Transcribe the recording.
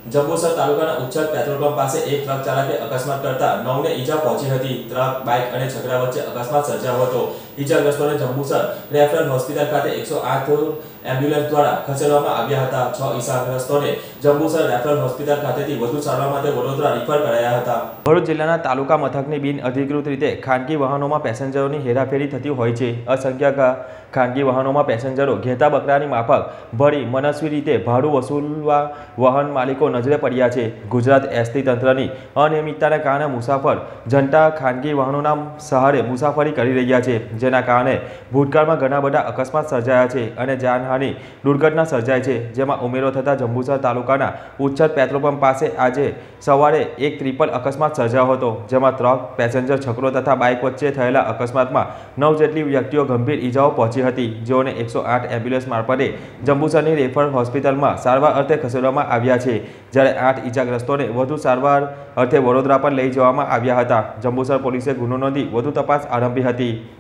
જંબુસર તાલુકાના Uchchhal petrol pump પાસે એક ટ્રક ચાલકે અકસ્માત કરતા 9ને ઈજા પહોંચી હતી। ટ્રક, બાઇક અને છકડા વચ્ચે અકસ્માત સર્જાયો હતો। ઈજાગ્રસ્તોને જંબુસર રેફરલ હોસ્પિટલ ખાતે 108 એમ્બ્યુલન્સ દ્વારા ખસેડવામાં આવ્યા હતા। 6 ઈજાગ્રસ્તોને જંબુસર રેફરલ હોસ્પિટલ ખાતેથી વધુ સારવાર માટે વડોદરા રિફર કરાયા હતા। ભરૂચ જિલ્લાના તાલુકા મથકની બિનઅધિકૃત રીતે ખાનગી વાહનોમાં પેસેન્જરોની હેરાફેરી થતી હોય છે। અસંખ્ય ખાનગી વાહનોમાં પેસેન્જરો ઘેટા બકરાની માફક ભરી મનસ્વી રીતે ભાડું વસૂલવા વાહન માલિકો નજરે પડ્યા છે। ગુજરાત એસટી તંત્રની અનિયમિતતાને કારણે મુસાફર જનતા ખાનગી વાહનોના સહારે મુસાફરી કરી રહ્યા છે, જેના કારણે ભૂતકાળમાં ઘણા બધા અકસ્માત સર્જાયા છે અને જાનહાનિ દુર્ઘટના સર્જાય છે। જેમાં ઉમેરો થતા જંબુસર તાલુકાના ઉચ્છલ પેટ્રોલ પંપ પાસે આજે સવારે એક ટ્રિપલ અકસ્માત સર્જાયો હતો, જેમાં ટ્રક, પેસેન્જર છકડો તથા બાઇક વચ્ચે થયેલા અકસ્માતમાં 9 જેટલી વ્યક્તિઓ ગંભીર ઈજાઓ પહોંચી હતી, જેઓને 108 એમ્બ્યુલન્સ મારફતે જંબુસરની રેફરલ હોસ્પિટલમાં સારવાર અર્થે ખસેડવામાં આવ્યા છે, જ્યારે 8 ઈજાગ્રસ્તોને વધુ સારવાર અર્થે વડોદરા પર લઈ જવામાં આવ્યા હતા। જંબુસર પોલીસે ગુનો નોંધી વધુ તપાસ આરંભી હતી।